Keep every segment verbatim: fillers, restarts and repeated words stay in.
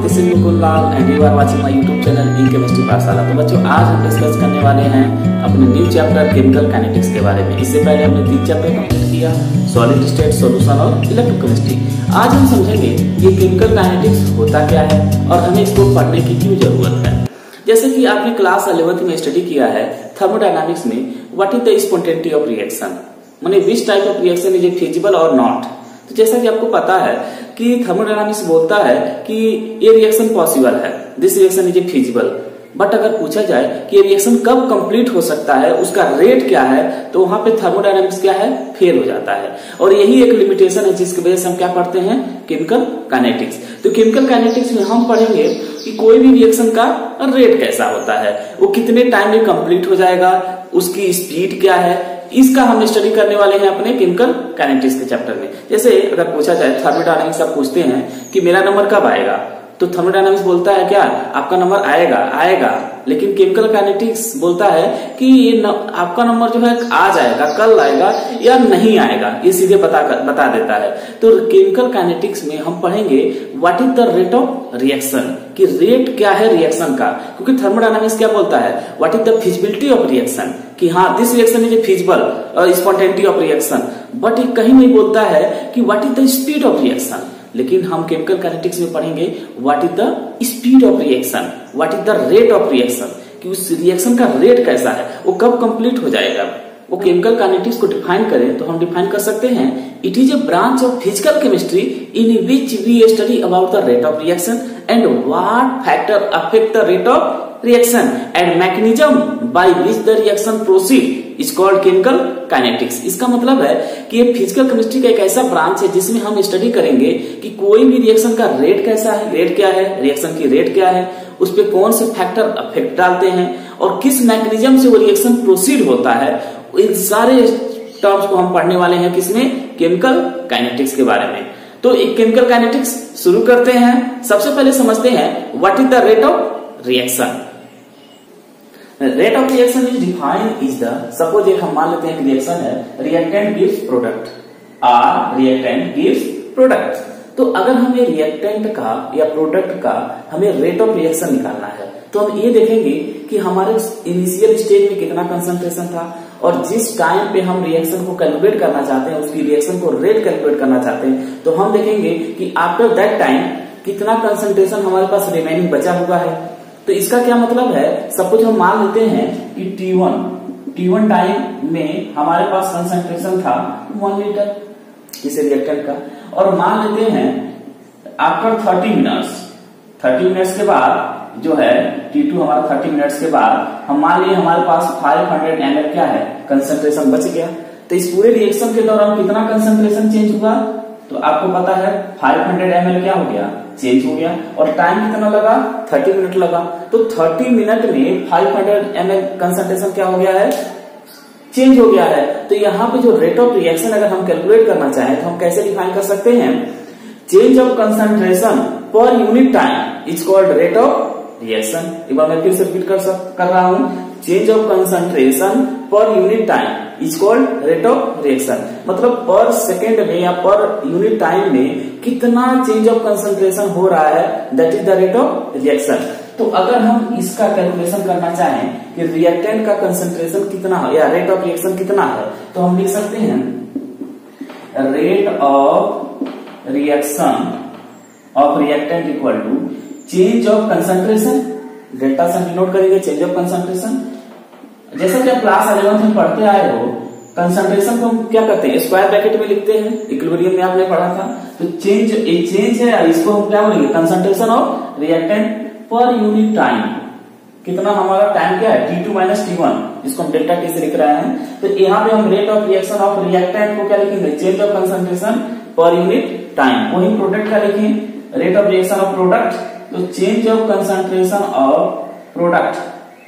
This is Mukul Lal and you are watching my YouTube channel in chemistry Pathshala. तो बच्चों आज हम डिस्कस करने वाले हैं अपने न्यू चैप्टर केमिकल काइनेटिक्स के बारे में। इससे पहले हमने तीन चैप्टर कंप्लीट किया, सॉलिड स्टेट, सॉल्यूशन और इलेक्ट्रोकेमिस्ट्री। आज हम समझेंगे ये केमिकल काइनेटिक्स होता क्या है और हमें इसको पढ़ने की क्यों जरूरत है। जैसे कि आपने क्लास इलेवेंथ में स्टडी किया है थर्मोडायनामिक्स में, what is the spontaneity of reaction, माने which type of reaction is feasible और नॉट। तो जैसा कि आपको पता है कि थर्मोडायनामिक्स बोलता है कि ये रिएक्शन पॉसिबल है, this reaction is feasible. But अगर पूछा जाए कि ये रिएक्शन कब कंप्लीट हो सकता है, उसका रेट क्या है, तो वहां पे थर्मोडायनामिक्स क्या है, फेल हो जाता है। और यही एक लिमिटेशन है जिसकी वजह से हम क्या पढ़ते हैं, केमिकल काइनेटिक्स। तो केमिकल काइनेटिक्स में हम पढ़ेंगे कि कोई भी रिएक्शन का रेट कैसा होता है, वो कितने टाइम में कंप्लीट हो जाएगा, उसकी स्पीड क्या है, इसका हम स्टडी करने वाले हैं अपने केमिकल काइनेटिक्स के चैप्टर में। जैसे अगर पूछा जाए थर्मोडायनामिक्स, आप पूछते हैं कि मेरा नंबर कब आएगा, तो थर्मोडायनामिक्स बोलता है क्या, आपका नंबर आएगा आएगा। लेकिन केमिकल काइनेटिक्स बोलता है कि ये न, आपका नंबर जो है आ जाएगा, कल आएगा या नहीं आएगा, ये सीधे बता बता देता है। तो केमिकल काइनेटिक्स में हम पढ़ेंगे what is the rate of reaction, कि रेट क्या है रिएक्शन का। क्योंकि थर्मोडायनामिक्स क्या बोलता है, what is the feasibility of reaction, कि हाँ दिस रिएक्शन इज फिजिबल और स्पॉन्टेनिटी ऑफ रिएक्शन। बट ये कहीं नहीं बोलता है कि what is the speed of reaction. लेकिन हम केमिकल काइनेटिक्स में पढ़ेंगे what is the speed of reaction, what is the rate of reaction, कि उस रिएक्शन का रेट कैसा है, वो कब कंप्लीट हो जाएगा। वो केमिकल काइनेटिक्स को डिफाइन करें तो हम डिफाइन कर सकते हैं, it is a branch of physical chemistry in which we study about the rate of reaction and what factor affect the rate of reaction and mechanism by which the reaction proceed is called chemical kinetics। इसका मतलब है कि ये physical chemistry का एक ऐसा branch है जिसमें हम स्टडी करेंगे कि कोई भी रिएक्शन का रेट कैसा है, रेट क्या है, रिएक्शन की रेट क्या है, उस पे कौन से फैक्टर अफेक्ट डालते हैं और किस मैकेनिज्म से वो रिएक्शन प्रोसीड होता है। इन सारे टर्म्स को हम पढ़ने वाले हैं किसमें, केमिकल काइनेटिक्स के बारे में। तो एक केमिकल काइनेटिक्स शुरू करते हैं। सबसे पहले समझते हैं what is the rate of reaction. Rate of reaction is defined is the, suppose एक हम मान लेते हैं कि रिएक्शन है, reactant gives product, or reactant gives product. तो अगर हमें रिएक्टेंट का या प्रोडक्ट का हमें रेट ऑफ रिएक्शन निकालना है, तो हम ये देखेंगे कि हमारे इनिशियल स्टेज में कितना कंसंट्रेशन था, और जिस टाइम पे हम रिएक्शन को कैलकुलेट करना चाहते हैं, उसकी रिएक्शन को रेट कैलकुलेट करना चाहते हैं, तो हम देखेंगे कि आफ्टर दैट टाइम कितना कंसंट्रेशन हमारे पास रिमेनिंग बचा हुआ है। तो इसका क्या मतलब है, सपोज हम मान लेते हैं कि T one T one time में हमारे पास कंसंट्रेशन था वन लीटर इस रिएक्टेंट का, और मान लेते हैं after thirty minutes thirty minutes के बाद जो है टी टू हमारा थर्टी मिनट्स के बाद हम मान लिए हमारे पास फाइव हंड्रेड एम एल क्या है, कंसंट्रेशन बच गया। तो इस पूरे रिएक्शन के दौरान कितना कंसंट्रेशन चेंज हुआ, तो आपको पता है फाइव हंड्रेड एम एल क्या हो गया, चेंज हो गया। और टाइम कितना लगा, थर्टी मिनट लगा। तो थर्टी मिनट में five hundred M L concentration क्या हो गया है, चेंज हो गया है। तो यहाँ पे जो रेट ऑफ रिएक्शन अगर हम कैलकुलेट करना चाहें तो हम कैसे डिफाइन कर सकते हैं, change of concentration per unit time is called rate of reaction. एक बार मैं फिर से रिपीट कर, कर रहा हूं, change of concentration per unit time is called rate of reaction. मतलब पर सेकेंड में या पर यूनिट टाइम में कितना चेंज ऑफ कंसंट्रेशन हो रहा है, that is the rate of reaction. तो अगर हम इसका कैलकुलेशन करना चाहें कि रिएक्टेंट का कंसंट्रेशन कितना है या रेट ऑफ रिएक्शन कितना है, तो हम लिख सकते हैं rate of reaction of reactant equal to change of concentration, delta से डिनोट करेंगे चेंज ऑफ कंसंट्रेशन। जैसा कि आप क्लास इलेवेंथ में पढ़ते आए हो, कंसंट्रेशन को हम क्या करते हैं, स्क्वायर ब्रैकेट में लिखते हैं, इक्विलिब्रियम में आपने पढ़ा था। तो चेंज एक चेंज है, इसको हम क्या बोलेंगे, concentration of reactant per unit time. कितना हमारा टाइम क्या है, T two minus T one, इसको हम डेल्टा टी से लिख रहे हैं। तो यहाँ पे हम rate of reaction of reactant को क्या लिखेंगे, change of concentration per unit time. वही प्रोडक्ट का लिखें, rate of reaction of product, तो change of concentration of product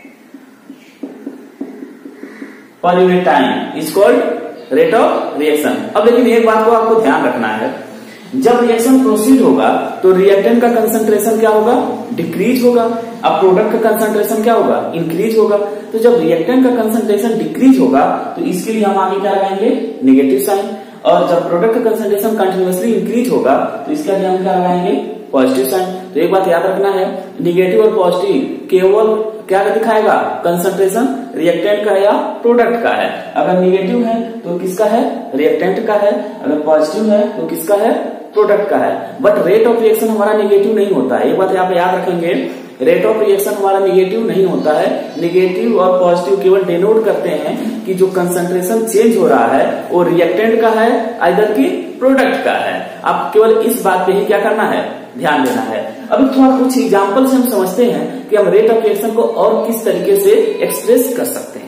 per unit time is called rate of reaction. अब लेकिन एक बात को आपको ध्यान रखना है, जब रिएक्शन प्रोसीड होगा तो रिएक्टेंट का कंसंट्रेशन क्या होगा, डिक्रीज होगा। अब प्रोडक्ट का कंसंट्रेशन क्या होगा, इंक्रीज होगा। तो जब रिएक्टेंट का कंसंट्रेशन डिक्रीज होगा तो इसके लिए हम आगे क्या लगाएंगे, नेगेटिव साइन। और जब प्रोडक्ट का कंसंट्रेशन कंटिन्यूअसली इंक्रीज होगा तो इसके लिए हम क्या लगाएंगे, पॉजिटिव साइन। तो एक बात याद रखना है, निगेटिव और पॉजिटिव केवल क्या दिखाएगा, कंसंट्रेशन रिएक्टेंट का या प्रोडक्ट का है। अगर निगेटिव है तो किसका है, रिएक्टेंट का है, अगर पॉजिटिव है तो किसका है, प्रोडक्ट का है। बट रेट ऑफ रिएक्शन हमारा निगेटिव नहीं होता है, एक बात यहाँ पे याद रखेंगे, रेट ऑफ रिएक्शन हमारा निगेटिव नहीं होता है। निगेटिव और पॉजिटिव केवल डिनोट करते हैं कि जो कंसंट्रेशन चेंज हो रहा है वो रिएक्टेंट का है आइदर की प्रोडक्ट का है। आप केवल इस बात पे ही क्या करना है, ध्यान देना है। अभी थोड़ा कुछ एग्जांपल से हम समझते हैं कि हम रेट ऑफ रिएक्शन को और किस तरीके से एक्सप्रेस कर सकते हैं।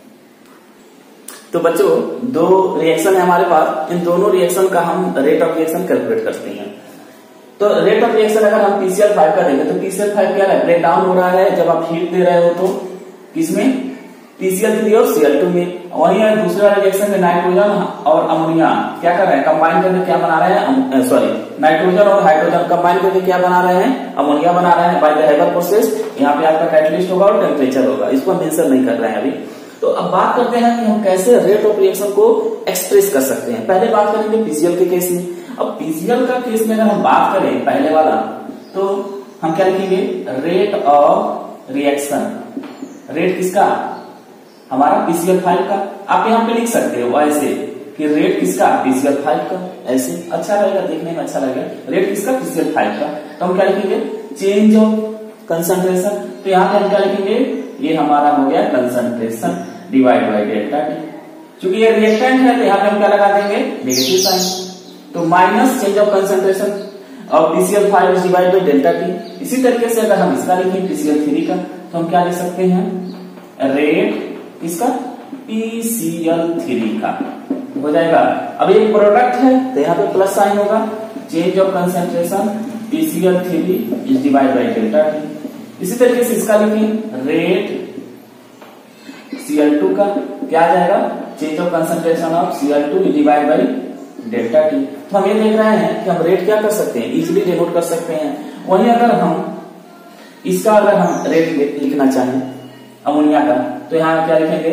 तो बच्चों दो रिएक्शन है हमारे पास, इन दोनों रिएक्शन का हम रेट ऑफ रिएक्शन कैलकुलेट करते हैं। तो रेट ऑफ रिएक्शन अगर हम पी सी एल फाइव का देखें तो पी सी एल फाइव क्या है, ब्रेक डाउन हो रहा है जब आप हीट दे रहे हो तो किसमें, पी सी एल थ्री और सी एल टू में। वहीं है दूसरा रिएक्शन में नाइट्रोजन और अमोनिया क्या कर रहे हैं, कंबाइन करके क्या बना रहे हैं, सॉरी नाइट्रोजन और हाइड्रोजन कंबाइन करके क्या बना रहे हैं, अमोनिया बना रहे हैं बाय द हेबर प्रोसेस। यहाँ पे आपका कैटलिस्ट होगा और टेम्परेचर होगा, इसको हम मेंशन नहीं कर रहे हैं अभी। तो अब बात करते हैं कि हम कैसे रेट ऑफ रिएक्शन को एक्सप्रेस कर सकते हैं। पहले बात करेंगे पी सी एल के केस में। अब पी सी एल का केस में अगर हम बात करें पहले वाला, तो हम क्या लिखेंगे, रेट ऑफ रिएक्शन, रेट किसका, हमारा पी सी एल फाइव का। आप यहाँ पे लिख सकते हो ऐसे कि रेट किसका, पी सी एल फाइव का, ऐसे अच्छा रहेगा, देखने में अच्छा लगेगा। रेट किसका, पी सी एल फाइव का। तो हम क्या लिखेंगे, चेंज ऑफ कंसंट्रेशन। तो यहाँ पे हम क्या लिखेंगे, ये हमारा हो गया concentration divide by delta T. चूंकि ये रिएक्टेंट है तो यहाँ पे हम क्या लगा देंगे, नेगेटिव साइन। तो माइनस चेंज ऑफ कंसंट्रेशन और P C L five divide by delta T. इसी तरीके से अगर हम इसका लिखें पी सी एल थ्री का, तो हम क्या लिख सकते हैं, रेट इसका पी सी एल थ्री का हो जाएगा। अब ये प्रोडक्ट है तो यहाँ पे प्लस साइन होगा, change of concentration P C L three is divide by delta T. इसी तरीके से इसका लिखें, रेट सी एल टू का क्या आ जाएगा, change of concentration of C L two divide by delta T. तो हम ये देख रहे हैं कि हम रेट क्या कर सकते हैं, इजिली डिनोट कर सकते हैं। वहीं अगर हम इसका अगर हम रेट लिखना चाहें अमोनिया का, तो यहाँ क्या लिखेंगे,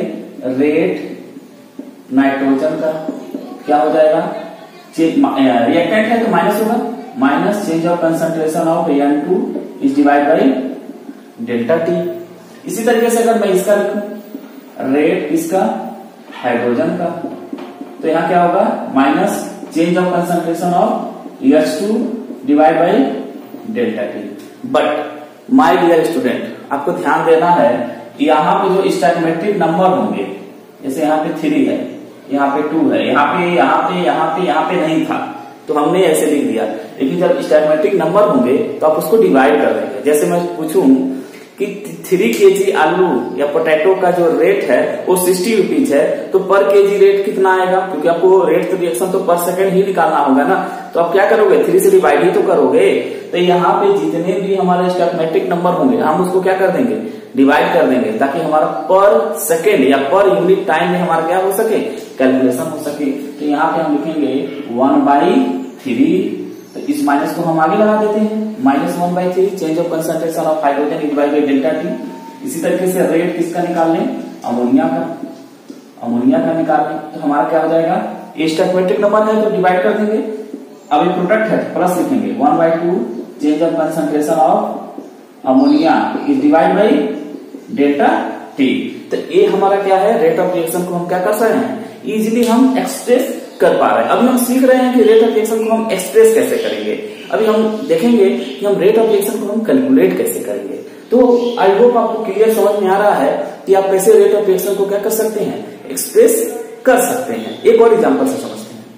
रेट नाइट्रोजन का क्या हो जाएगा, रिएक्टेंट है तो माइनस होगा, minus change of concentration of N two is divide by delta T. इसी तरीके से अगर मैं इसका लिखूं, रेट इसका हाइड्रोजन का, तो यहाँ क्या होगा, minus change of concentration of H two divide by delta T. But my dear student, आपको ध्यान देना है कि यहाँ पे जो स्टैटिस्टिक नंबर होंगे, जैसे यहाँ पे थ्री है, यहाँ पे टू है, यहाँ पे यहाँ पे यहाँ पे यहाँ पे नहीं था तो हमने ऐसे लिख दिया। लेकिन जब स्टैटिस्टिक नंबर होंगे तो आप उसको डिवाइड कर देंगे। जैसे मैं पूछूं कि थ्री के जी आलू या पोटैटो का जो रेट है वो सिक्सटी रुपीज है, तो पर केजी रेट कितना आएगा, क्योंकि आपको रेट रिएक्शन तो पर सेकंड ही निकालना होगा ना। तो आप क्या करोगे, थ्री से डिवाइड ही तो करोगे। तो यहाँ पे जितने भी हमारे स्टैटिस्टिक नंबर होंगे हम उसको क्या कर देंगे, डिवाइड कर देंगे, ताकि हमारा पर सेकेंड या पर यूनिट टाइम में हमारा क्या हो सके, कैलकुलेशन हो सके। तो यहाँ पे हम लिखेंगे वन बाई थ्री, तो इस माइनस को हम आगे लगा देते हैं, minus one by three change of concentration of hydrogen divide by delta T. इसी तरीके से रेट किसका निकाल लें, अमोनिया का, अमोनिया का निकाल लें, तो हमारा क्या हो जाएगा, ये स्टैटिस्टिक नंबर है तो डिवाइड कर देंगे। अब ये प्रोडक्ट है प्लस लिखेंगे, one by two change of concentration of ammonia is divide by delta T. तो ये हमारा क्या है, रेट ऑफ रिएक्शन को हम क्या कर रहे हैं, इजिली हम एक्सप्रेस कर पा रहे हैं। अभी हम सीख रहे हैं कि रेट ऑफ रिएक्शन को हम एक्सप्रेस कैसे करेंगे। अभी हम देखेंगे कि हम रेट ऑफ रिएक्शन को हम कैलकुलेट कैसे करेंगे। तो आई होप आपको क्लियर समझ में आ रहा है कि आप कैसे रेट ऑफ रिएक्शन को क्या कर सकते हैं, एक्सप्रेस कर सकते हैं। एक और एग्जांपल से समझते हैं।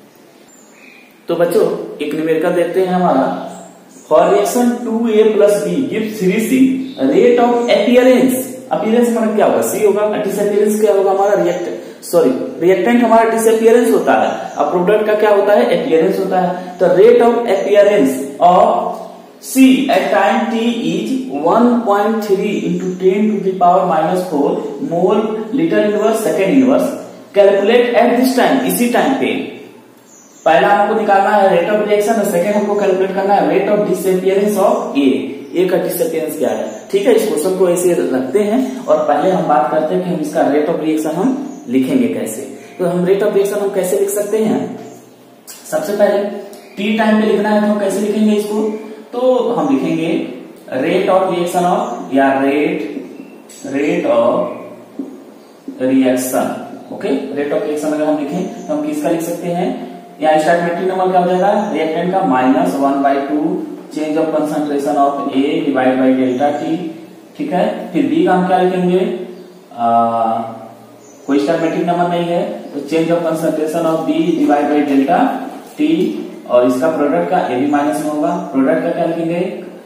तो बच्चों एक न्यूमेरिकल देखते हैं हमारा, for reaction two A plus B gives three C, rate of appearance, appearance हमारा क्या होगा, सी होगा, डिसअपीयरेंस क्या होगा हमारा, रिएक्टेंट सॉरी रिएक्टेंट हमारा डिसअपीयरेंस होता है, अब प्रोडक्ट का क्या होता है, अपीयरेंस होता है। तो rate of appearance of C at time T is one point three into ten to the power minus four mole litre inverse second inverse, calculate at this time, इसी टाइम पे। पहला हमको निकालना है रेट ऑफ रिएक्शन और second हमको calculate करना है rate of disappearance of A, A का डिसअपीयरेंस क्या है। ठीक है, इस क्वेश्चन को ऐसे रखते हैं और पहले हम बात करते हैं कि हम इसका रेट ऑफ रिएक्शन हम लिखेंगे कैसे। तो हम रेट ऑफ रिएक्शन हम कैसे लिख सकते हैं, सबसे पहले टी टाइम पे लिखना है तो हम कैसे लिखेंगे इसको, तो हम लिखेंगे रेट ऑफ रिएक्शन ऑफ या rate rate of reaction. Okay, rate of reaction अगर हम लिखें तो हम किसका लिख सकते हैं, यहाँ स्टैटिक नंबर क्या हो जाएगा रिएक्टेंट का minus one by two change of concentration of A divide by delta T. ठीक है, फिर बी का हम क्या लिखेंगे, आ, कोई स्टैटिक नंबर नहीं है तो change of concentration of B divide by delta T, और इसका प्रोडक्ट का ए बी माइनस में होगा, प्रोडक्ट का क्या लिखेंगे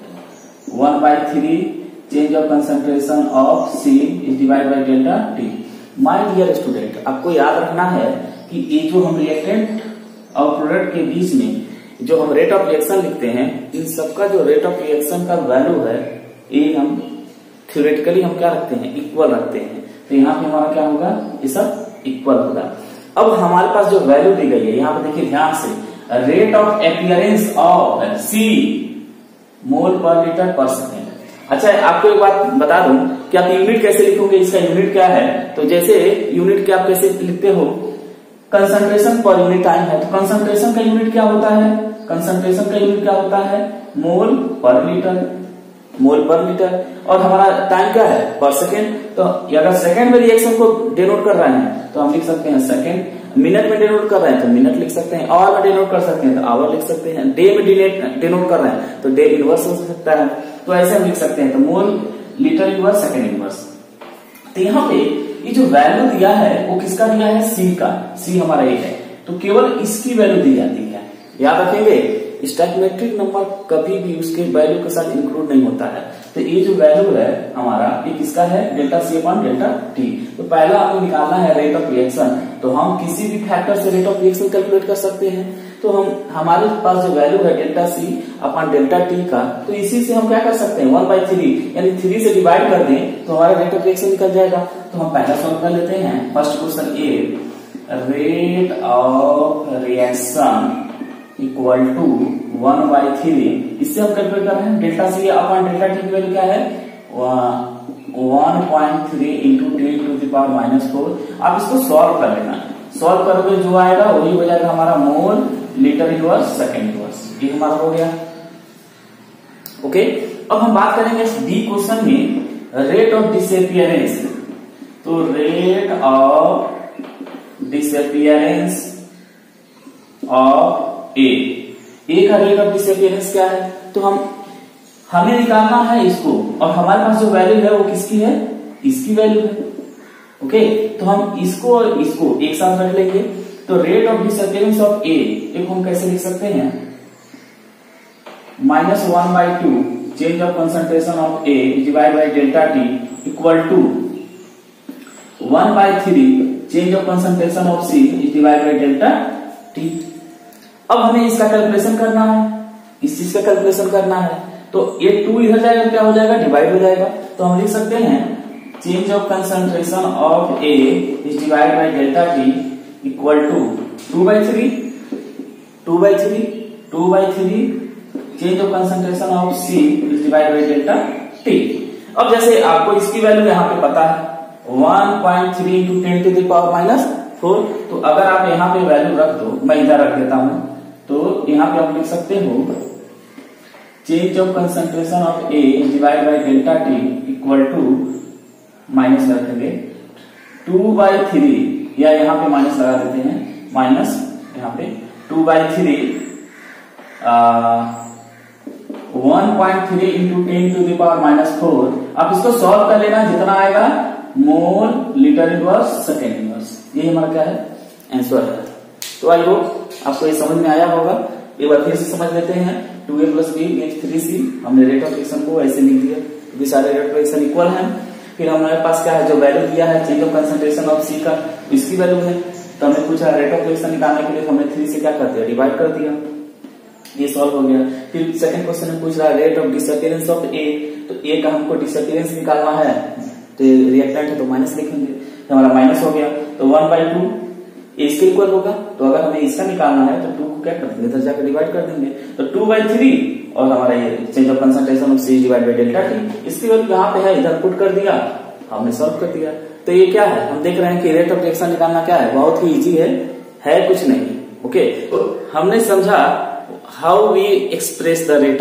one by three change of concentration of C is divide by delta T. My dear student, आपको याद रखना है कि ये जो हम रिएक्टेंट और प्रोडक्ट के बीच में जो हम रेट ऑफ रिएक्शन लिखते हैं, इन सबका जो रेट ऑफ रिएक्शन का वैल्यू है ये हम थ्योरेटिकली हम क्या रखते हैं, इक्वल रखते हैं। तो यहाँ पे हमारा क्या होगा, ये सब इक्वल होगा। अब हमारे पास जो वैल्यू दी गई है यहाँ पे देखिए ध्यान से, rate of appearance of C mole per litre पर सेकेंड। अच्छा, आपको एक बात बता दूं कि आप यूनिट कैसे लिखोगे, इसका यूनिट क्या है। तो जैसे यूनिट के आप कैसे लिखते हो, कंसंट्रेशन पर यूनिट टाइम है तो कंसंट्रेशन का यूनिट क्या होता है, कंसंट्रेशन का यूनिट क्या होता है मोल पर लीटर, मोल पर लीटर। और हमारा टाइम क्या है पर सेकेंड, तो अगर सेकेंड में रिएक्शन को डिनोट कर रहे हैं तो हम लिख सकते हैं सेकेंड, मिनट में डिनोट कर रहे हैं तो मिनट लिख सकते हैं, आवर में डिनोट कर सकते हैं तो आवर लिख सकते हैं, डे में डिनोट कर रहे हैं तो डे इनवर्स हो सकता है, तो ऐसे हम लिख सकते हैं। तो mole litre inverse second inverse. तो यहाँ पे ये जो वैल्यू दिया है वो किसका दिया है, सी का, सी हमारा ये है, तो केवल इसकी वैल्यू दी जाती है। याद रखेंगे स्टैटिक नंबर कभी भी उसके वैल्यू के साथ इंक्लूड नहीं होता है। तो ये जो वैल्यू है हमारा ये किसका है, delta C upon delta T. तो पहला हमें निकालना है रेट ऑफ रिएक्शन, तो हम किसी भी फैक्टर से रेट ऑफ रिएक्शन कैलकुलेट कर सकते हैं। तो हम हमारे पास जो वैल्यू है delta C upon delta T का, तो इसी से हम क्या कर सकते हैं वन बाई थ्री यानी थ्री से डिवाइड कर दें तो हमारा रेट ऑफ रिएक्शन निकल जाएगा। तो हम पहला सॉल्व कर लेते हैं। First question A, rate of reaction equal to one by three, इससे हम कैलकुलेट कर रहे हैं delta C upon delta T की वैल्यू क्या है one point three into ten to the power minus four. आप इसको सॉल्व कर लेना, सॉल्व करोगे जो आएगा वही हो जाएगा हमारा mole litre inverse second inverse, ये हमारा हो गया। ओके, अब हम बात करेंगे बी क्वेश्चन में रेट ऑफ डिसअपीयरेंस। तो rate of disappearance of A, A का रेट ऑफ डिसअपीयरेंस क्या है, तो हम हमें निकालना है इसको, और हमारे पास जो वैल्यू है वो किसकी है, इसकी वैल्यू है। ओके, तो हम इसको और इसको एक साथ रख लेंगे। तो rate of disappearance of A एक हम कैसे लिख सकते हैं, minus one by two change of concentration of A divide by delta T equal to one by three change of concentration of C divide by delta T. अब हमें इसका calculation करना है, इस चीज का कैलकुलेशन करना है, तो ये टू इधर जाएगा क्या हो जाएगा, डिवाइड हो जाएगा। तो हम लिख सकते हैं change of concentration of A is divide by delta T equal to two by three two by three two by three change of concentration of C is divide by delta T. अब जैसे आपको इसकी value यहाँ पे पता है one point three into ten to the power minus four, तो अगर आप यहाँ पे वैल्यू रख दो, मैं इधर रख देता हूं, तो यहाँ पे आप लिख सकते हो change of concentration of A divide by delta T equal to minus रख देंगे टू बाई थ्री, या यहाँ पे माइनस लगा देते हैं, माइनस यहाँ पे two by three one point three into ten to the power minus four. आप इसको सॉल्व कर लेना, जितना आएगा mole litre inverse second inverse, ये हमारा क्या है आंसर है। तो आई होप आपको ये समझ में आया होगा। एक बार फिर से समझ लेते हैं, two A plus B is three C, हमने रेट ऑफ रिएक्शन को ऐसे लिख दिया क्योंकि सारे रेट ऑफ रिएक्शन इक्वल हैं। फिर हमारे पास क्या है, जो वैल्यू दिया है change of concentration of C का, इसकी वैल्यू है, तो हमने पूछा रेट ऑफ रिएक्शन निकालने के लिए हमने थ्री से क्या कर दिया, डिवाइड कर दिया, ये सॉल्व हो गया। फिर सेकंड क्वेश्चन में पूछ रहा है rate of disappearance of A, तो ए का हमको डिसअपीयरेंस निकालना है, तो रिएक्टेंट है तो माइनस लिखेंगे, तो हमारा माइनस हो गया। तो वन बाई टू इसके इक्वल होगा, तो अगर हमें इसका निकालना है तो टू को क्या कर देंगे, इधर जाकर डिवाइड कर देंगे, तो टू बाई थ्री और हमारा ये change of concentration of C divide by delta T, इसकी वैल्यू यहाँ पे है, इधर पुट कर दिया, हमने सॉल्व कर दिया। तो ये क्या है, हम देख रहे हैं कि रेट ऑफ रिएक्शन निकालना क्या है, बहुत ही इजी है, है कुछ नहीं। ओके, तो हमने समझा how we express the rate of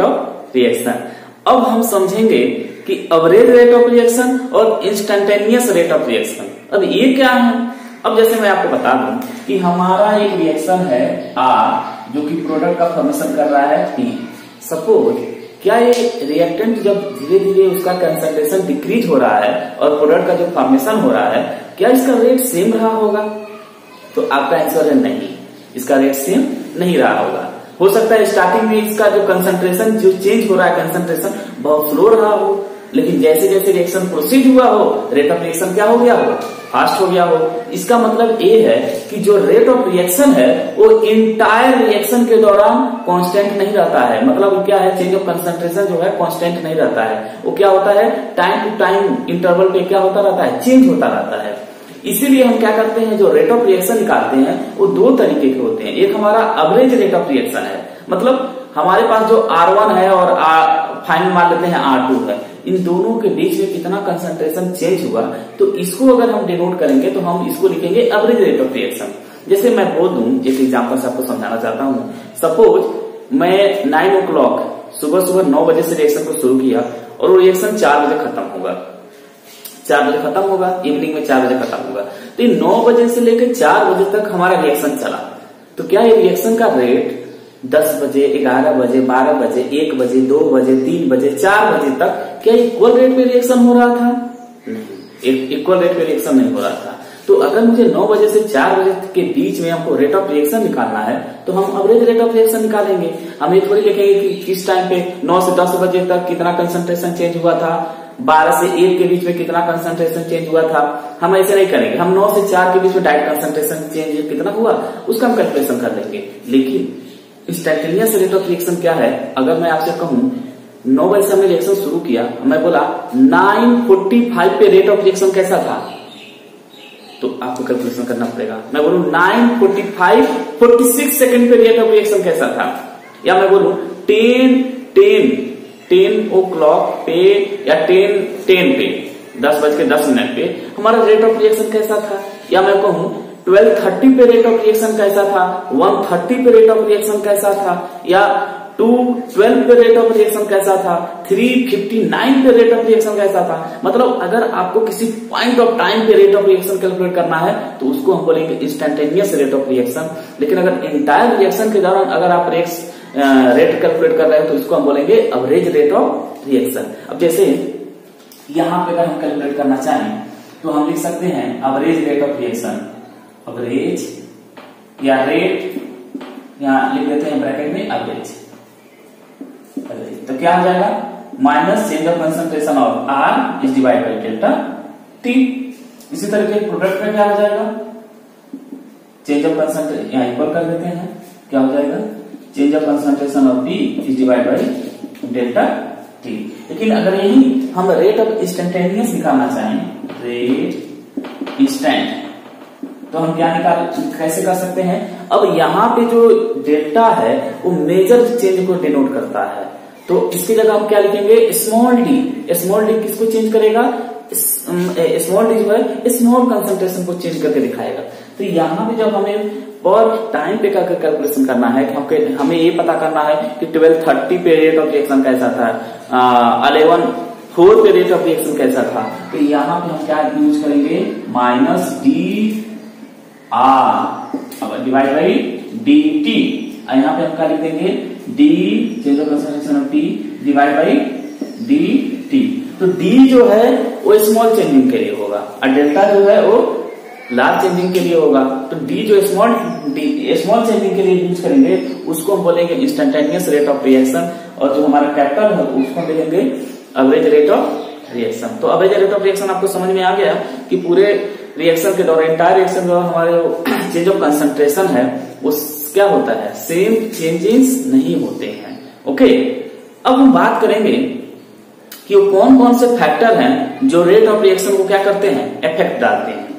reaction. अब हम समझेंगे कि एवरेज रेट ऑफ रिएक्शन और इंस्टेंटेनियस रेट ऑफ रिएक्शन। अब ये क्या है? अब जैसे मैं आपको बता दूं कि हमारा एक रिएक्शन है आर जो कि प्रोडक्ट का फॉर्मेशन कर रहा है टी। सपोज क्या ये रिएक्टेंट जब धीरे धीरे उसका कंसंट्रेशन डिक्रीज हो रहा है और प्रोडक्ट का जो फॉर्मेशन हो रहा है, क्या इसका रेट सेम रहा होगा? तो आपका आंसर है नहीं, इसका रेट सेम नहीं रहा होगा। हो सकता है स्टार्टिंग में इसका जो कंसंट्रेशन जो चेंज हो रहा है कंसंट्रेशन बहुत स्लो रहा हो, लेकिन जैसे जैसे रिएक्शन प्रोसीड हुआ हो रेट ऑफ रिएक्शन क्या हो गया हो? फास्ट हो गया हो। इसका मतलब ये है कि जो रेट ऑफ रिएक्शन है वो इंटायर रिएक्शन के दौरान कांस्टेंट नहीं रहता है। मतलब क्या है, चेंज ऑफ कंसंट्रेशन जो है कांस्टेंट नहीं रहता है, वो क्या होता है टाइम टू टाइम इंटरवल पे क्या होता रहता है, चेंज होता रहता है। इसीलिए हम क्या करते हैं, जो रेट ऑफ रिएक्शन निकालते हैं वो दो तरीके के होते हैं। एक हमारा एवरेज रेट ऑफ रिएक्शन है, मतलब हमारे पास जो आर वन है और फाइनल मान लेते हैं आर टू है, इन दोनों के बीच में कितना कंसंट्रेशन चेंज हुआ, तो इसको अगर हम डिनोट करेंगे तो हम इसको लिखेंगे एवरेज रेट ऑफ रिएक्शन। जैसे मैं बोल दूं, एक एग्जांपल से आपको समझाना चाहता हूं। सपोज मैं नाइन ओ क्लॉक सुबह सुबह नौ बजे से रिएक्शन को शुरू किया और वो रिएक्शन चार बजे खत्म होगा। चार बजे खत्म होगा, इवनिंग में चार बजे खत्म होगा। तो नौ बजे से लेकर चार बजे तक हमारा रिएक्शन चला, तो क्या ये रिएक्शन का रेट दस बजे, ग्यारह बजे, बारह बजे, एक बजे, दो बजे, तीन बजे, चार बजे तक क्या इक्वल रेट पे रिएक्शन हो रहा था? नहीं, इक्वल रेट पे रिएक्शन नहीं हो रहा था। तो अगर मुझे नौ बजे से चार बजे के बीच में हमको रेट ऑफ रिएक्शन निकालना है तो हम एवरेज रेट ऑफ रिएक्शन निकालेंगे। हम ये थोड़ी लिखेंगे कि किस टाइम पे नौ से दस बजे तक कितना कंसंट्रेशन चेंज हुआ था, बारह से एक के बीच में कितना कंसंट्रेशन चेंज हुआ था। हम ऐसे नहीं करेंगे, हम नौ से चार के बीच में डायरेक्ट कंसंट्रेशन चेंज कितना हुआ उसका हम कैलकुलेशन कर लेंगे। लेकिन इंस्टेंटेनियस रेट ऑफ रिएक्शन क्या है? अगर मैं आपसे कहूं नौ बजे से हमने रिएक्शन शुरू किया, मैं बोला नाइन फोर्टी फाइव पे रेट ऑफ रिएक्शन कैसा था, तो आपको कैलकुलेशन करना पड़ेगा। मैं बोलूं nine forty five forty six second पे रेट ऑफ रिएक्शन कैसा था, या मैं बोलूं ten ten ten o'clock पे या टेन टेन पे दस बज के दस मिनट पे हमारा रेट ऑफ रिएक्शन कैसा था, या मैं कहूं ट्वेल्व थर्टी पे रेट ऑफ रिएक्शन कैसा था, वन थर्टी पे रेट ऑफ रिएक्शन कैसा था, या टू ट्वेल्व पे रेट ऑफ रिएक्शन कैसा था, थ्री फिफ्टी नाइन पे रेट ऑफ रिएक्शन कैसा था। मतलब अगर आपको किसी पॉइंट ऑफ टाइम पे रेट ऑफ रिएक्शन कैलकुलेट करना है तो उसको हम बोलेंगे इंस्टेंटेनियस रेट ऑफ रिएक्शन। लेकिन अगर इंटायर रिएक्शन के दौरान अगर आप रेट कैलकुलेट कर रहे हैं तो इसको हम बोलेंगे एवरेज रेट ऑफ रिएक्शन। अब जैसे यहां पे अगर हम कैलकुलेट करना चाहें तो हम लिख सकते हैं average rate of reaction, average या रेट, यहां लिख देते हैं ब्रैकेट में एवरेज। तो क्या हो जाएगा, minus change of concentration of R is divide by delta T. इसी तरीके प्रोडक्ट में क्या हो जाएगा, चेंज ऑफ कंसंट्रेशन, यहां इक्वल कर देते हैं, क्या हो जाएगा change of concentration of T is divide by delta T. लेकिन अगर यही हम रेट ऑफ इंस्टेंटेनियस निकालना चाहें, रेट इंस्टेंट, तो हम क्या निकाल कैसे कर सकते हैं? अब यहाँ पे जो डेल्टा है वो मेजर चेंज को डिनोट करता है, तो इसकी जगह हम क्या लिखेंगे स्मॉल डी। स्मॉल डी किसको चेंज करेगा, स्मॉल डी जो है स्मॉल कंसंट्रेशन को चेंज करके दिखाएगा। तो यहाँ पे जब हमें पर टाइम पे का कैलकुलेशन करना है, हमें ये पता करना है कि ट्वेल्व थर्टी पे रेट ऑफ रिएक्शन कैसा था, अलेवन फोर पे रेट ऑफ रिएक्शन कैसा था, तो यहाँ पे हम क्या यूज करेंगे माइनस डी आर अब डिवाइड बाई डी टी। यहाँ पे हम क्या लिख देंगे D change of concentration of T divide by D T. तो डी जो है वो स्मॉल चेंजिंग के लिए होगा और डेल्टा जो है वो लार्ज चेंजिंग के लिए होगा। तो डी जो स्मॉल डी स्मॉल चेंजिंग के लिए यूज करेंगे उसको हम बोलेंगे इंस्टेंटेनियस रेट ऑफ रिएक्शन, और जो हमारा कैपिटल है उसको बोलेंगे एवरेज रेट ऑफ रिएक्शन। तो एवरेज रेट ऑफ रिएक्शन आपको समझ में आ गया कि पूरे रिएक्शन के दौरान इंटायर रिएक्शन के दौरान हमारे चेंज ऑफ कंसंट्रेशन है वो क्या होता है, सेम चेंजेस नहीं होते हैं। ओके, अब हम बात करेंगे कि वो कौन कौन से फैक्टर हैं जो रेट ऑफ रिएक्शन को क्या करते हैं, इफेक्ट डालते हैं।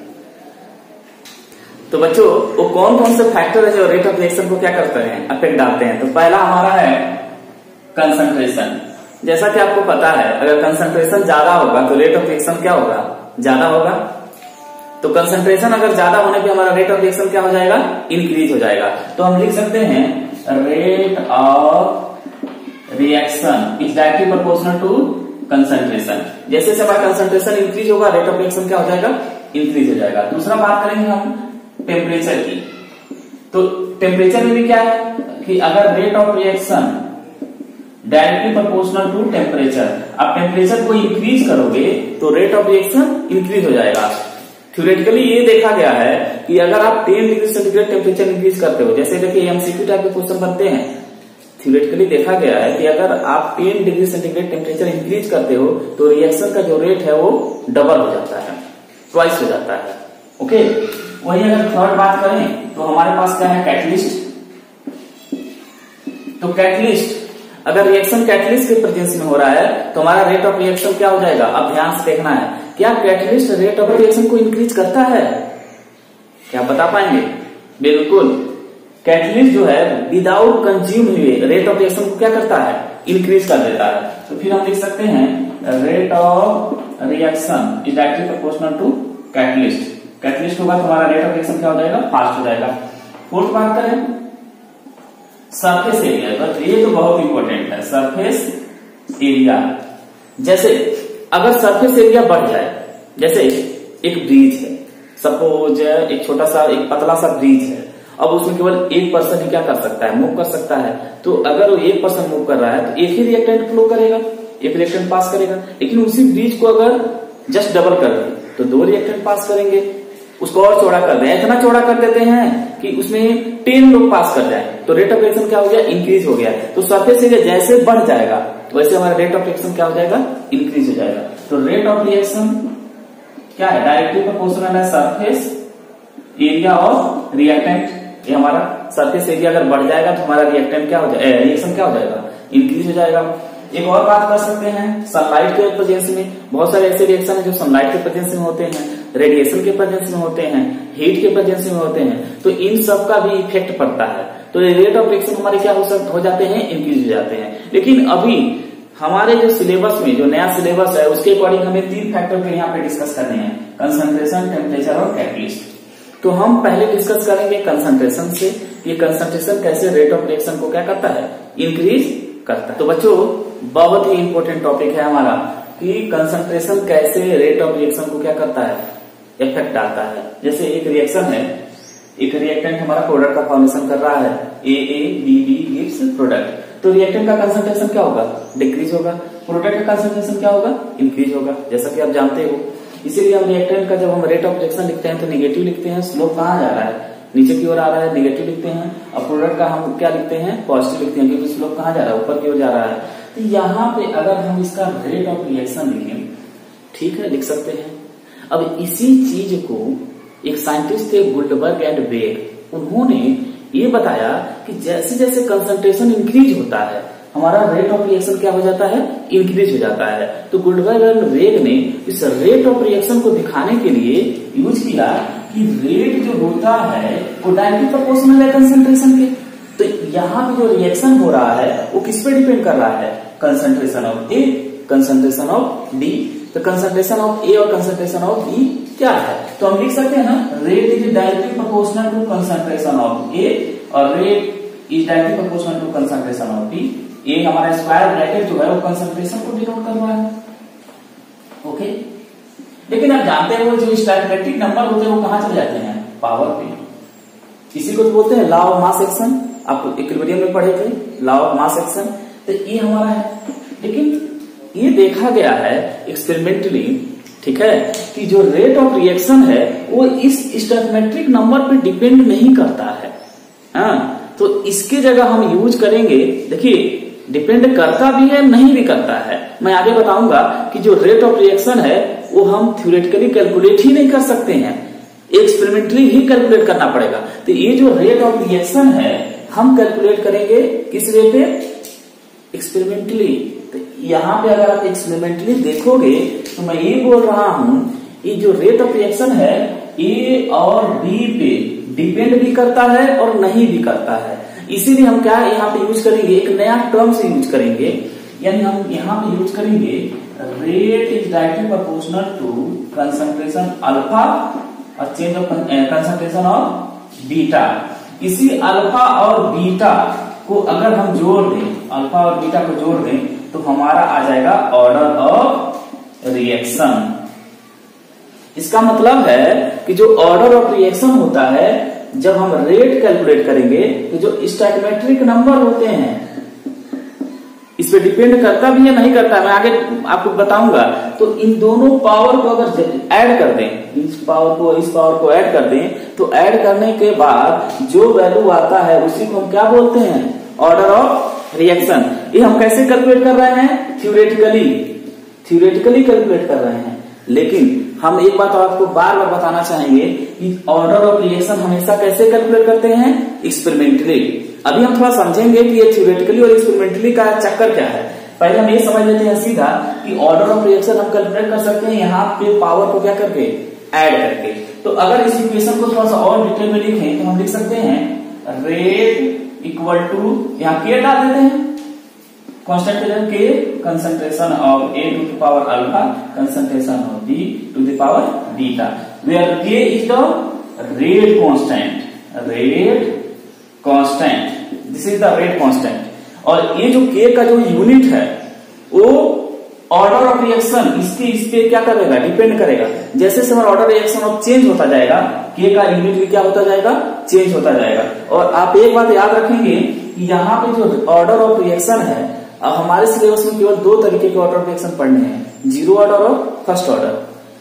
तो बच्चों वो कौन कौन से फैक्टर है जो रेट ऑफ रिएक्शन को क्या करते हैं, इफेक्ट डालते हैं। तो पहला हमारा है कंसंट्रेशन। जैसा कि आपको पता है अगर कंसंट्रेशन ज्यादा होगा तो रेट ऑफ रिएक्शन क्या होगा, ज्यादा होगा। तो कंसंट्रेशन अगर ज्यादा होने पे हमारा रेट ऑफ रिएक्शन क्या हो जाएगा, इंक्रीज हो जाएगा। तो हम लिख सकते हैं rate of reaction is directly proportional to concentration. जैसे जैसे हमारा कंसंट्रेशन इंक्रीज होगा, रेट ऑफ रिएक्शन क्या हो जाएगा, इंक्रीज हो जाएगा। दूसरा बात करेंगे हम टेम्परेचर की। तो टेम्परेचर में भी क्या है कि अगर rate of reaction directly proportional to temperature, आप टेम्परेचर को इंक्रीज करोगे तो रेट ऑफ रिएक्शन इंक्रीज हो जाएगा। थ्योरेटिकली ये देखा गया है कि अगर आप ten degree centigrade temperature increase करते हो, जैसे देखिए एमसीक्यू टाइप के क्वेश्चन बनते हैं, थ्योरेटिकली देखा गया है कि अगर आप ten degree centigrade temperature increase करते हो तो रिएक्शन का जो रेट है वो डबल हो जाता है, ट्वाइस हो जाता है। ओके, वही अगर थर्ड बात करें तो हमारे पास क्या है, कैटलिस्ट। तो कैटलिस्ट, अगर रिएक्शन कैटलिस्ट के प्रेजेंस में हो रहा है तो हमारा रेट ऑफ रिएक्शन क्या हो जाएगा। अब ध्यान से देखना है, क्या कैटलिस्ट रेट ऑफ रिएक्शन को इंक्रीज करता है, क्या बता पाएंगे? बिल्कुल, कैटलिस्ट जो है विदाउट कंज्यूम हुए रेट ऑफ रिएक्शन को क्या करता है, इंक्रीज कर देता है। तो फिर हम लिख सकते हैं rate of reaction is directly proportional to catalyst. Catalyst होगा तो हमारा रेट ऑफ रिएक्शन क्या हो जाएगा, फास्ट हो जाएगा। फोर्थ बात करें सरफेस एरिया, तो ये तो बहुत इंपॉर्टेंट है, सरफेस एरिया। जैसे अगर सरफेस एरिया बढ़ जाए, जैसे एक ब्रिज है, सपोज एक छोटा सा एक पतला सा ब्रिज है, अब उसमें केवल एक पर्सन ही क्या कर सकता है, मूव कर सकता है। तो अगर वो एक पर्सन मूव कर रहा है तो एक ही रिएक्टेंट फ्लो करेगा, एक रिएक्टेंट पास करेगा। लेकिन उसी ब्रिज को अगर जस्ट डबल कर दे तो दो रिएक्टेंट पास करेंगे, उसको और चौड़ा कर दें, इतना चौड़ा कर देते हैं कि उसमें टेन लोग पास कर जाए तो रेट ऑफ रिएक्शन क्या हो गया, इंक्रीज हो गया। तो सरफेस एरिया जैसे बढ़ जाएगा वैसे हमारा रेट ऑफ रिएक्शन क्या हो जाएगा, इंक्रीज हो जाएगा। तो रेट ऑफ रिएक्शन क्या है, डायरेक्टली प्रोपोर्शनल है सरफेस एरिया और रिएक्टेंट। ये हमारा सरफेस एरिया अगर बढ़ जाएगा तो हमारा रिएक्टेंट क्या हो जाएगा, रिएक्शन क्या हो जाएगा, इंक्रीज हो जाएगा। एक और बात कर सकते हैं, सनलाइट के प्रेजेंस में बहुत सारे ऐसे रिएक्शन है जो सनलाइट के प्रेजेंस में होते हैं, रेडिएशन के प्रेजेंस में होते हैं, हीट के प्रेजेंस में होते हैं, तो इन सब का भी इफेक्ट पड़ता है। तो रेट ऑफ रिएक्शन हमारे क्या हो सकते हो जाते हैं, इंक्रीज हो जाते हैं। लेकिन अभी हमारे जो सिलेबस में जो नया सिलेबस है उसके अकॉर्डिंग हमें तीन फैक्टर के यहाँ पे डिस्कस करने हैं, कंसंट्रेशन, टेम्परेचर और कैटलिस्ट। तो हम पहले डिस्कस करेंगे कंसंट्रेशन से, ये कंसंट्रेशन कैसे रेट ऑफ रिएक्शन को क्या करता है, इंक्रीज करता है। तो बच्चों बहुत ही इंपॉर्टेंट टॉपिक है हमारा कि कंसंट्रेशन कैसे रेट ऑफ रिएक्शन को क्या करता है, इफेक्ट डालता है। जैसे एक रिएक्शन है, एक रिएक्टेंट हमारा प्रोडक्ट का फॉर्मेशन कर रहा है, A A B B gives product, तो रिएक्टेंट का कंसंट्रेशन क्या होगा, डिक्रीज होगा, प्रोडक्ट का कंसंट्रेशन क्या होगा, इंक्रीज होगा, जैसा कि आप जानते हो। इसीलिए हम रिएक्टेंट का जब हम रेट ऑफ रिएक्शन लिखते हैं तो निगेटिव लिखते हैं, स्लोप कहाँ जा रहा है, नीचे की ओर आ रहा है, निगेटिव लिखते हैं। और प्रोडक्ट का हम क्या लिखते हैं, पॉजिटिव लिखते हैं, क्योंकि स्लोप कहाँ जा रहा है, ऊपर की ओर जा रहा है। तो यहाँ पे अगर हम इसका रेट ऑफ रिएक्शन लिखें, ठीक है, लिख सकते हैं। अब इसी चीज को एक साइंटिस्ट थे गुल्डबर्ग एंड वेग, उन्होंने ये बताया कि जैसे जैसे कंसंट्रेशन इंक्रीज होता है हमारा रेट ऑफ रिएक्शन क्या हो जाता है, इंक्रीज हो जाता है। तो गुल्डबर्ग एंड वेग ने इस रेट ऑफ रिएक्शन को दिखाने के लिए यूज किया कि रेट जो होता है वो डायरेक्टली प्रोपोर्शनल है कंसंट्रेशन के। तो यहाँ पे जो रिएक्शन हो रहा है वो किस पे डिपेंड कर रहा है, concentration of A, concentration of B. तो कंसंट्रेशन ऑफ ए और कंसंट्रेशन ऑफ बी क्या है, तो हम लिख सकते हैं ना, rate is directly proportional to concentration of A और rate is directly proportional to concentration of B. A हमारा स्क्वायर ब्रैकेट जो है वो कंसंट्रेशन को डिनोट कर रहा है। ओके, लेकिन आप जानते हो जो स्टैटिस्टिक नंबर होते हैं वो कहां चले जाते हैं, पावर पे। इसी को तो बोलते हैं लॉ ऑफ मास एक्शन, आप इक्विलिब्रियम में पढ़े थे, लॉ ऑफ मास एक्शन। तो ये हमारा है, लेकिन ये देखा गया है एक्सपेरिमेंटली, ठीक है, कि जो रेट ऑफ रिएक्शन है वो इस स्टैटिस्टिक नंबर पे डिपेंड नहीं करता है। हाँ, तो इसकी जगह हम यूज करेंगे, देखिए डिपेंड करता भी है, नहीं भी करता है। मैं आगे बताऊंगा कि जो रेट ऑफ रिएक्शन है वो हम थ्योरेटिकली कैलकुलेट ही नहीं कर सकते हैं, एक्सपेरिमेंटली ही कैलकुलेट करना पड़ेगा। तो ये जो रेट ऑफ रिएक्शन है हम कैलकुलेट करेंगे किस वे पे, एक्सपेरिमेंटली। तो यहाँ पे अगर आप एक्सपेरिमेंटली देखोगे तो मैं ये बोल रहा हूं, ये जो रेट ऑफ रिएक्शन है ए और बी पे डिपेंड भी करता है और नहीं भी करता है। इसीलिए हम क्या यहाँ पे यूज करेंगे, एक नया टर्म से यूज करेंगे, यानी हम यहाँ पे यूज करेंगे rate is directly proportional to concentration alpha और change of concentration of beta. इसी अल्फा और बीटा को अगर हम जोड़ दें, अल्फा और बीटा को जोड़ दें, तो हमारा आ जाएगा ऑर्डर ऑफ रिएक्शन। इसका मतलब है कि जो ऑर्डर ऑफ रिएक्शन होता है, जब हम रेट कैलकुलेट करेंगे तो जो स्टैटिस्टिक नंबर होते हैं इस पे डिपेंड करता भी है नहीं करता, मैं आगे आपको बताऊंगा। तो इन दोनों पावर को अगर ऐड कर दें, इस पावर को इस पावर को ऐड कर दें, तो ऐड करने के बाद जो वैल्यू आता है उसी को हम क्या बोलते हैं, ऑर्डर ऑफ रिएक्शन। ये हम कैसे कैलकुलेट कर रहे हैं, थ्योरेटिकली थ्योरेटिकली कैलकुलेट कर रहे हैं। लेकिन हम एक बात आपको बार बार बताना चाहेंगे कि ऑर्डर ऑफ रिएक्शन हमेशा कैसे कैलकुलेट करते हैं, एक्सपेरिमेंटली। अभी हम थोड़ा समझेंगे कि ये थ्योरेटिकली और एक्सपेरिमेंटली का चक्कर क्या है। पहले हम ये समझ लेते हैं सीधा कि ऑर्डर ऑफ रिएक्शन हम कैलकुलेट कर सकते हैं यहाँ पे पावर को क्या करके, ऐड करके। तो अगर इस इक्वेशन को थोड़ा सा और डिटेल में लिखें तो हम लिख सकते हैं रेट इक्वल टू, यहाँ के डाल देते हैं, constant K concentration of A to the power alpha, concentration of B to the power beta, where K is the rate constant, rate constant, this is the rate constant. और ये जो के का जो यूनिट है वो ऑर्डर ऑफ रिएक्शन इसके इस पे क्या करेगा, डिपेंड करेगा। जैसे से हमारा ऑर्डर रिएक्शन ऑफ चेंज होता जाएगा, के का यूनिट भी क्या होता जाएगा, चेंज होता जाएगा। और आप एक बात याद रखेंगे कि यहाँ पे जो ऑर्डर ऑफ रिएक्शन है, अब हमारे सिलेबस में केवल दो तरीके के ऑर्डर ऑफ रिएक्शन पढ़ने हैं, जीरो ऑर्डर और फर्स्ट ऑर्डर।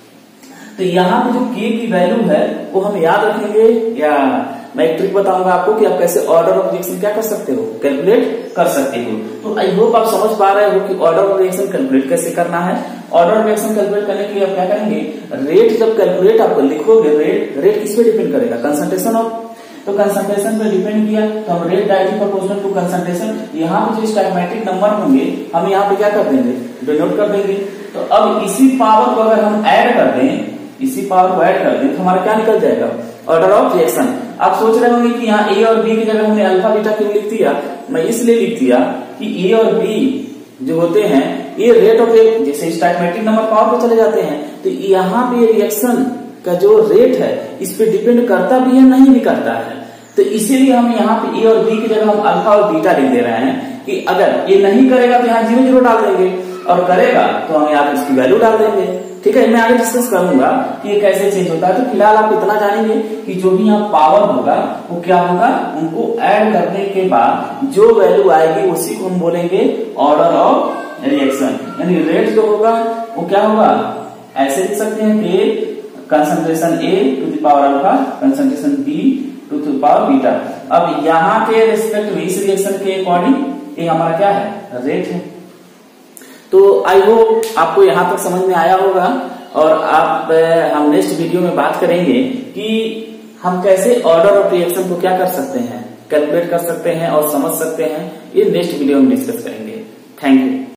तो यहाँ पे जो के की वैल्यू है वो हम याद रखेंगे, या मैं एक ट्रिक बताऊंगा आपको कि आप कैसे ऑर्डर ऑफ रिएक्शन क्या कर सकते हो, कैलकुलेट कर सकते हो। तो आई होप आप समझ पा रहे हो कि ऑर्डर ऑफ रिएक्शन कैलकुलेट कैसे करना है। ऑर्डर ऑफ रिएक्शन कैलकुलेट करने के लिए आप क्या करेंगे, रेट जब कैलकुलेट आप लिखोगे, रेट रेट किस पे डिपेंड करेगा, कंसंट्रेशन ऑफ, तो कंसंट्रेशन पे डिपेंड किया तो हम rate directly proportional to concentration, यहाँ पे जो स्टैटिस्टिक नंबर होंगे हम यहाँ पे क्या कर देंगे, डिनोट कर देंगे। तो अब इसी पावर को अगर हम ऐड कर दें, इसी पावर को ऐड कर दें तो हमारा क्या निकल जाएगा, ऑर्डर ऑफ रिएक्शन। आप सोच रहे होंगे कि यहाँ ए और बी की जगह हमने अल्फा बीटा क्यों लिख दिया। मैं इसलिए लिख दिया कि ए और बी जो होते हैं ये रेट ऑफ, जैसे स्टैटिस्टिक नंबर पावर पे चले जाते हैं, तो यहाँ पे रिएक्शन का जो रेट है इस पे डिपेंड करता भी है नहीं भी करता है। तो इसीलिए हम यहाँ पे ए और बी की जगह हम अल्फा और बीटा लिख दे रहे हैं कि अगर ये नहीं करेगा तो यहाँ जीरो जीरो डाल देंगे, और करेगा तो हम यहाँ इसकी वैल्यू डाल देंगे। ठीक है, मैं आगे डिस्कस करूंगा कि ये कैसे चेंज होता है। तो फिलहाल आप इतना जानेंगे कि जो भी यहाँ पावर होगा वो क्या होगा, उनको ऐड करने के बाद जो वैल्यू आएगी उसी को हम बोलेंगे ऑर्डर ऑफ रिएक्शन। यानी रेट जो होगा वो क्या होगा, ऐसे लिख सकते हैं कि concentration A to the power alpha, concentration B to the power beta. अब यहाँ के रिस्पेक्ट में इस रिएक्शन के अकॉर्डिंग ये हमारा क्या है, रेट है। तो आई होप आपको यहाँ तक समझ में आया होगा, और आप हम नेक्स्ट वीडियो में बात करेंगे कि हम कैसे ऑर्डर ऑफ रिएक्शन को क्या कर सकते हैं, कैलकुलेट कर सकते हैं और समझ सकते हैं। ये नेक्स्ट वीडियो में डिस्कस करेंगे। Thank you.